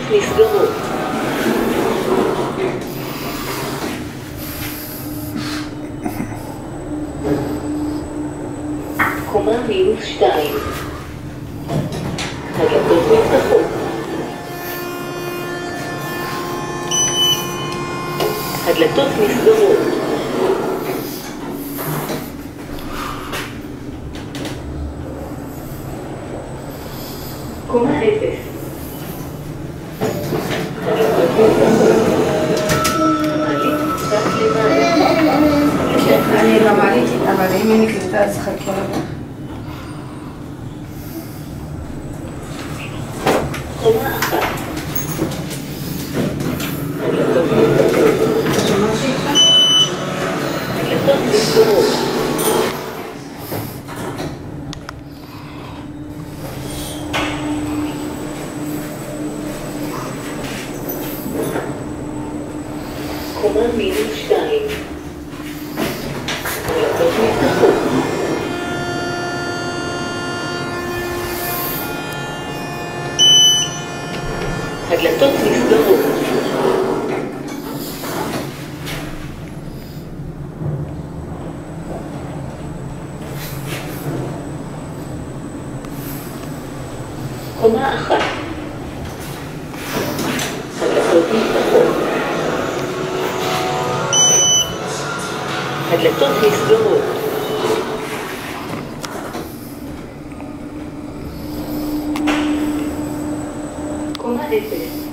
נסגרות. קומה -2. הדלתות נפתחות. הדלתות נסגרות. קומה 0. הדלתות נפתחות. מעלית קצת למעלה. אני גם עליתי, אבל אם אני קליטה אז חכה לך. קומה 1. הדלתות נפתחות. הדלתות נסגרות. קומה -2. הדלתות נפתחות. הדלתות נסגרות. קומה 1. הדלתות נפתחות. הדלתות נסגרות. קומה 0.